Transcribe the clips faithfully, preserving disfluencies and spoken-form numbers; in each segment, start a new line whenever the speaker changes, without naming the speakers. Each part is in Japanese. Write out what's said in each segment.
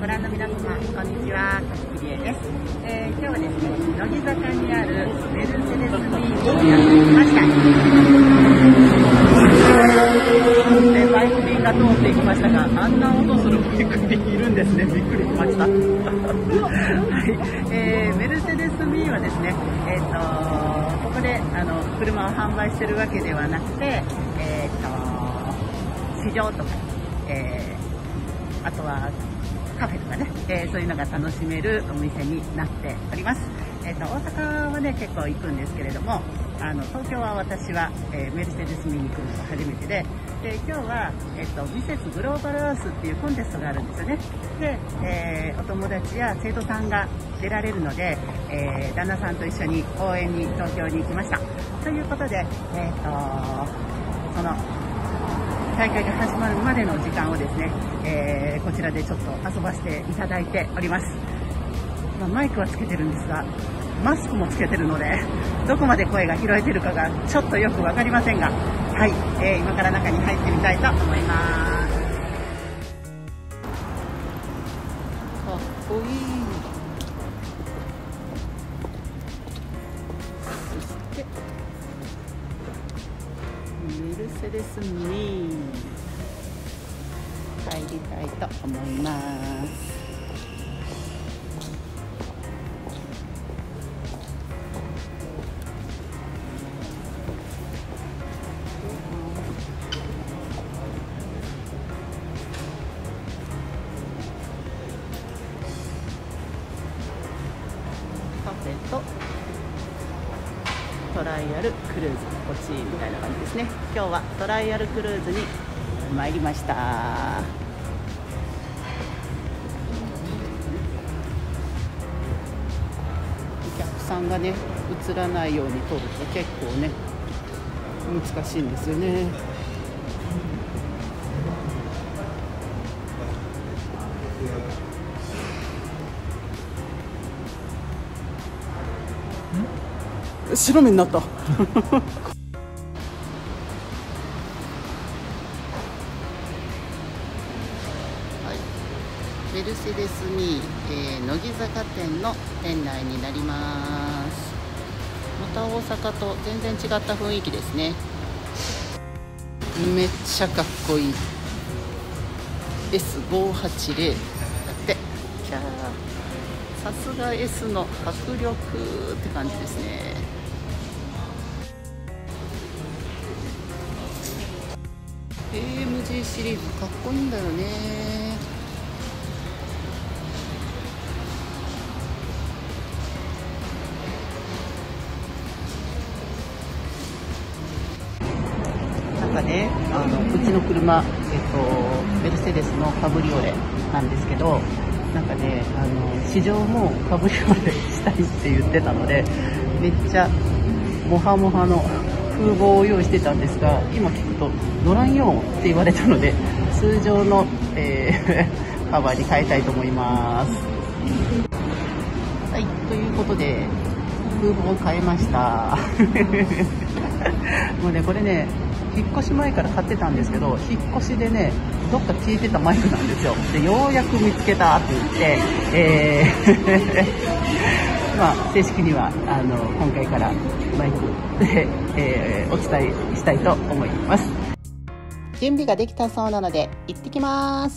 ご覧の皆様、こんにちは、柿木理恵です。えー、今日はですね、乃木坂にあるメルセデスミートをやってきました。で、バイク便が通っていきましたが、あんな音するバイク便いるんですね。びっくりしました。はい、えー、メルセデスミーはですね、えっと、ここであの車を販売してるわけではなくて、えっと、市場とか、えー、あとはカフェとかね、えー、そういうのが楽しめるお店になっております。えーと、大阪はね、結構行くんですけれども、あの東京は私は、えー、メルセデスミーに来るのが初めてで、で今日は、えーと、ミセスグローバルアースっていうコンテストがあるんですよね。で、えー、お友達や生徒さんが出られるので、えー、旦那さんと一緒に応援に東京に行きました。ということで、えーと、その大会が始まるまでの時間をですね、えー、こちらでちょっと遊ばせていただいております。まあ、マイクはつけてるんですが、マスクもつけてるので、どこまで声が拾えてるかがちょっとよくわかりませんが、はい、えー、今から中に入ってみたいと思います。かっこいい。そしてメルセデスミー入りたいと思います。カフェとトライアルクルーズ欲しいみたいな感じですね。今日はトライアルクルーズに参りました。お客さんがね映らないように撮ると結構ね難しいんですよね。白目になった。メルセデスミー、えー、乃木坂店の店内になります。また大阪と全然違った雰囲気ですね。めっちゃかっこいい エスごーはちゼロ だってキャー、さすが S の迫力って感じですね。エーエムジー シリーズかっこいいんだよね。なんかね、あのうちの車、えっと、メルセデスのカブリオレなんですけど、なんかね、あの市場もカブリオレしたいって言ってたので、めっちゃモハモハの風貌を用意してたんですが、今聞くと乗らんよって言われたので、通常の、えー、カバーに変えたいと思います。はい、ということで風貌を変えました。もうね、これね、引っ越し前から買ってたんですけど、引っ越しでね、どっか消えてたマイクなんですよ。で、ようやく見つけたって言って、えー、まあ正式にはあの今回からマイクで、えー、お伝えしたいと思います。準備ができたそうなので行ってきます。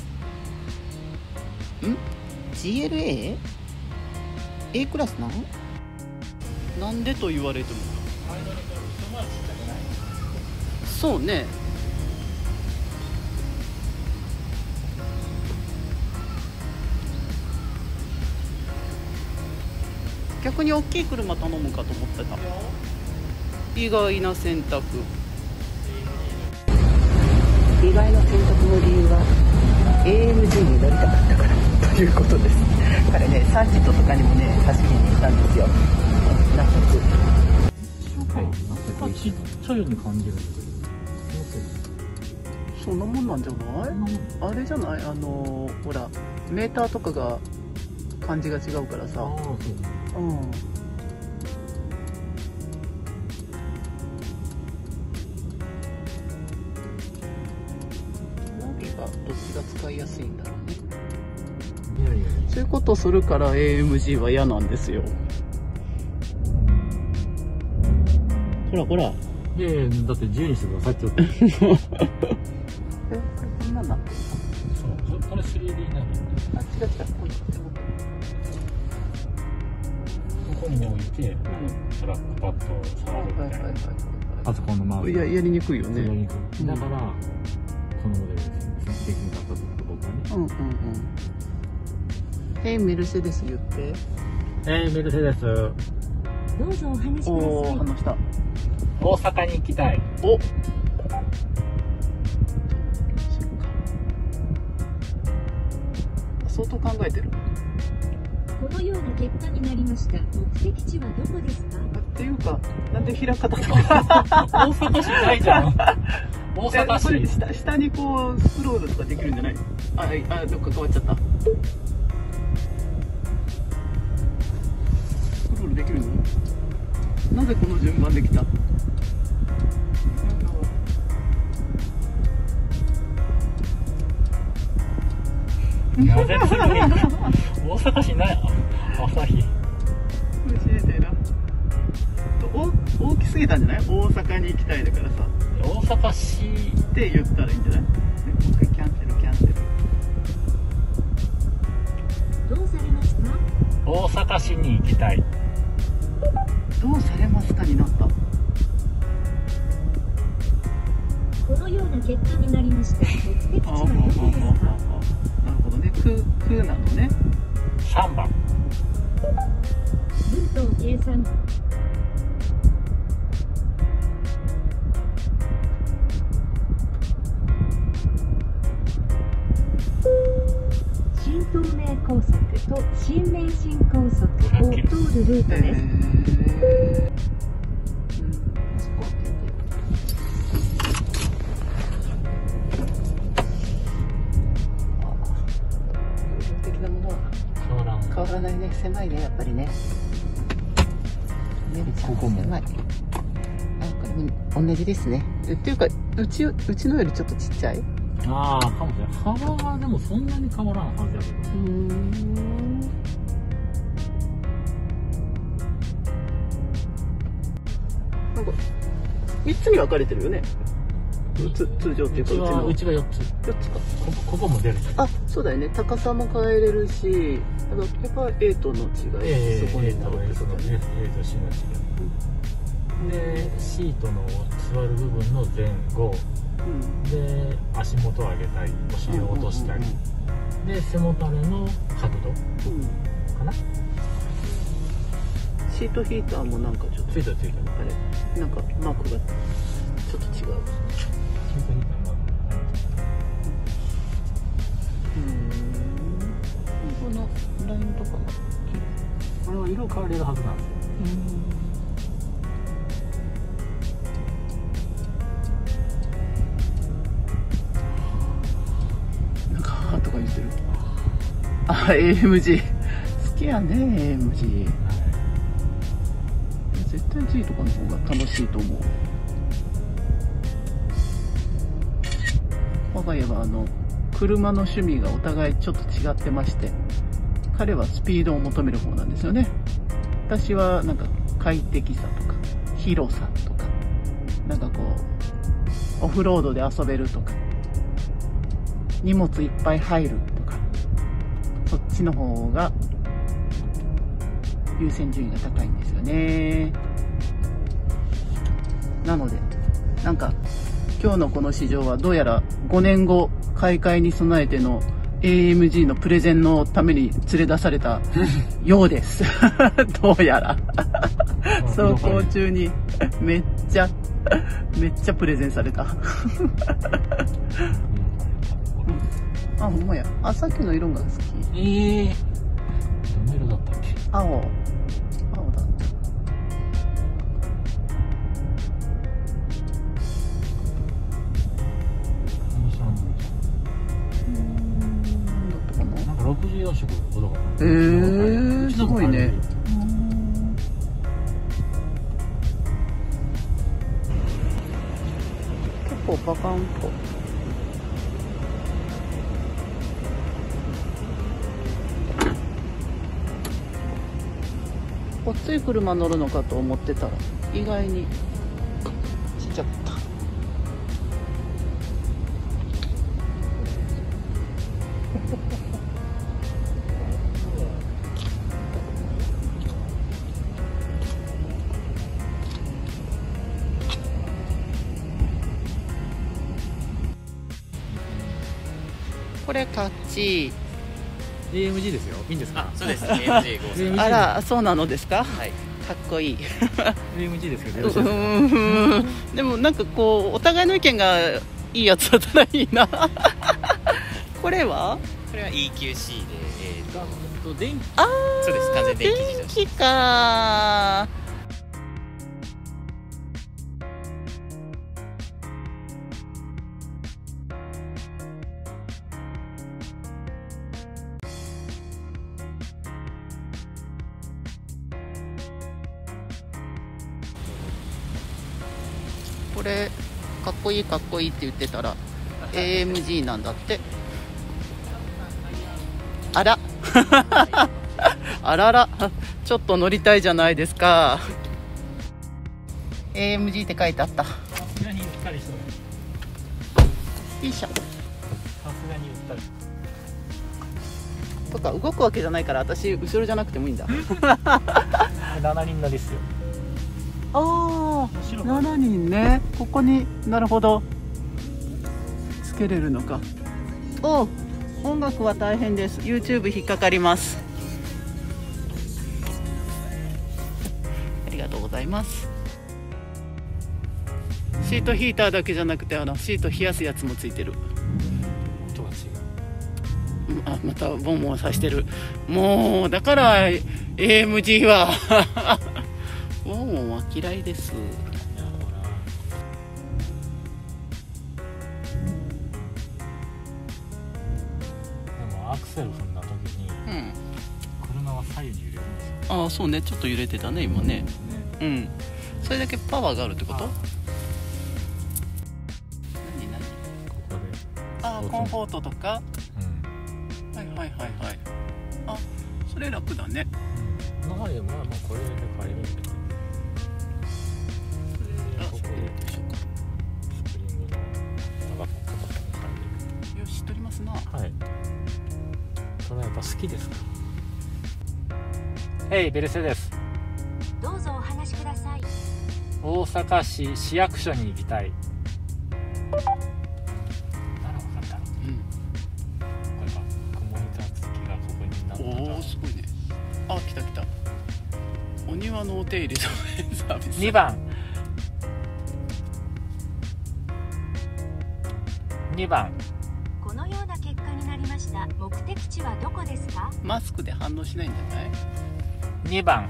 ん ジーエルエー？ A クラスなの？なんでと言われても。そうね。逆に大きい車頼むかと思ってた。意外な選択。意外な選択の理由は エーエムジー に乗りたかったからということです。彼ね、サーキットとかにもね走りに行ったんですよ。納得。
ちっちゃいように感じる。
そんなもんなんじゃない？あれじゃない？あのー、ほらメーターとかが感じが違うからさ。ああ、そう。うん。ナビがどっちが使いやすいんだろうね。 そういうことするから エーエムジー は嫌なんですよ。ほらほら。
いやいや、だって自由にしてくださいって言って。
え、これこんなんなってる。
そう、これ スリーディー なの。
あ、違う違う。
ここに置いて、うん、トラックパッドを触るみたいな。パソコンのマウス。
いや、やりにくいよね。
やりにくい。だから、このモデルですね。できなかったと僕はね。うんうんうん。
え、メルセデス言って。
えー、メルセデス。
どうぞお話しください。
おー、話した。
大阪に行きたい。
お。相当考えてる。
このような結果になりました。目的地はどこですか？
っていうか、なんで開かたとか。
大阪市ないじゃん。大阪市。
下、下にこうスクロールとかできるんじゃない？あ、あ、どっか変わっちゃった。スクロールできるの？なぜこの順番できた？
なぜ次大阪市ない朝日。
これ知りたいな。お大きすぎたんじゃない？大阪に行きたいだからさ。
大阪市
って言ったらいいんじゃない？もう一回キャンセルキャンセル。
どうされますか？
大阪市に行きたい。
どうされますかになった。
このような結果になりました。目的地はどこですか？
なるほどね。く、くなのね。
さんばん。
ルートを計算。新東名高速と新名神高速を通るルートです。えー
変わらないね。狭いね、やっぱりね。メルちゃん狭い。あ、これも同じですね。っていうか、うち、うちのよりちょっとちっちゃい。
ああ、かもしれない。幅はでもそんなに変わらんはずやけど。うーん。
なんか、みっつに分かれてるよね。つ通常っていうか、うちの。
うちがよっつ。
よっつか。
ここ、ここも出る。
あ、そうだよね。高さも変えれるし、あの、やっぱ A との違い、
えー、
そこになるってことね。
A と C の違い。で、シートの座る部分の前後。うん、で、足元を上げたり、お尻を落としたり。で、背もたれの角度。うん、かな。
シートヒーターもなんかちょっと。
ついたついた。
あれ、なんかマークがちょっと違う。シートヒーターもこのラインとかが
これは色変われるはずなんですよ。
なんかハートが言ってる。あ、エーエムジー 好きやね。 エーエムジー、はい、絶対 G とかの方が楽しいと思う。我が家はあの車の趣味がお互いちょっと違ってまして、彼はスピードを求める方なんですよね。私はなんか快適さとか広さとか、なんかこうオフロードで遊べるとか、荷物いっぱい入るとか、そっちの方が優先順位が高いんですよね。なのでなんか今日のこの市場はどうやらごねんご買い替えに備えての エーエムジー のプレゼンのために連れ出されたようです。どうやら走行中にめっちゃめっちゃプレゼンされた。あ、ほんまや。あ、さっきの色が好き。
ええー、どの色だったっけ？
青。青だった。
ろくじゅうよん色ほどが。
えー、すごいね。結構バカンと。 ごっつい車乗るのかと思ってたら意外にちっちゃかった。これカッチ
エーエムジー ですよ。いいんですか？
あ、そうです。エーエムジーごじゅうさん。
あら、そうなのですか？
はい。
かっこいい。
エーエムジー ですけどよろしいですか？
うんでもなんかこうお互いの意見がいいやつだったらいいな。これは？
これは イーキューシー で、えーと
電気。
ああ、
そうです。完全電気自動車。
電気か。これかっこいいかっこいいって言ってたら エーエムジー なんだって。あらあらら、ちょっと乗りたいじゃないですか。 エーエムジー って書いてあった。
さすがにゆったりしてる。
いいしょ。
さすがにゆったり。
とか動くわけじゃないから私後ろじゃなくてもいいんだ。
ななにん乗りっすよ。
ああ、しちにんね。ここになるほどつけれるのか。お、音楽は大変です。 YouTube 引っかかります。ありがとうございます。シートヒーターだけじゃなくてあのシート冷やすやつもついてる。
音が違う。
あ、またボンボンさしてる。もうだから エーエムジー はボンボンは嫌いです。
アクセル踏んだ時に、うん、車は左右に揺れるんですよ。
ああ、そうね、ちょっと揺れてたね今ね。
ね、
うん、それだけパワーがあるってこと？何何？
ここで。
ああ、コンフォートとか。
うん。
はいはいはいはい。あ、それ楽だね。
うん。まあまあまあこれで買えるんで。
あ、これでしょうか。
スプリングの高さ高さも変えれる。
よし、取りますな。
はい。それはやっぱ好きですか。ヘイ、ベルセです。
どうぞお話しください。
大阪市市役所に行きたい。なら分かったろ。
うん。
これか。モニター付きがここになったら。
おお、すごいね。あ、来た来た。お庭のお手入れのサービス。
にばん。にばん。
このような結果になりました。目的地はどこですか？
マスクで反応しないんじゃない？
にばん。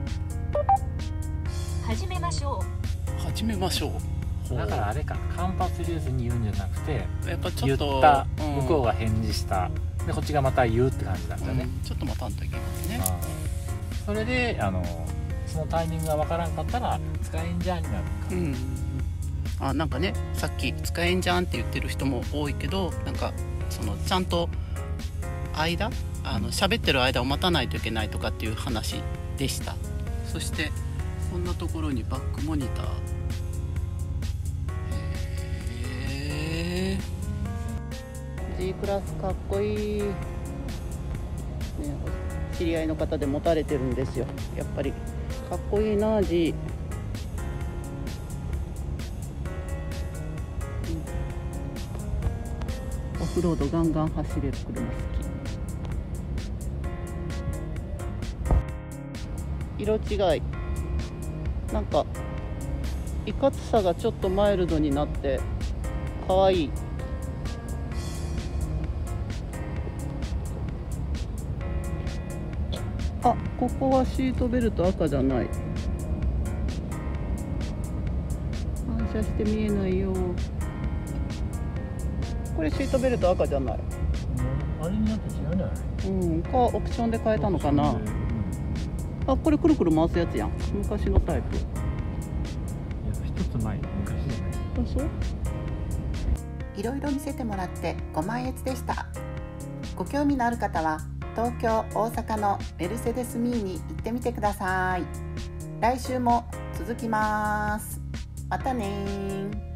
始めましょ
う。始めましょう。
だからあれか、間髪入れずに言うんじゃなくて、
やっぱちょっと
言った、
うん、
向こうが返事した、でこっちがまた言うって感じなんだね、
うん、ちょっと待たんといけますね。
それであのそのタイミングがわからんかったら使えんじゃんになるか、
うん、あ、なんかね、さっき使えんじゃんって言ってる人も多いけど、なんかそのちゃんと間あの喋ってる間を待たないといけないとかっていう話でした。そしてこんなところにバックモニター、へー G クラスかっこいい、ね、知り合いの方で持たれてるんですよ。やっぱりかっこいいな G、うん、オフロードガンガン走れる車好き。色違い、なんかいかつさがちょっとマイルドになってかわいい。あ、ここはシートベルト赤じゃない。反射して見えないよ。これシートベルト赤じゃない。
あれになって違うんじゃない？
うん、かオプションで変えたのかな。あ、これくるくる回すやつやん。昔のタイプ。
いや、一つ前、昔じゃない。
あ、そう。
いろいろ見せてもらってご満悦でした。ご興味のある方は東京、大阪のメルセデスミーに行ってみてください。来週も続きます。またね。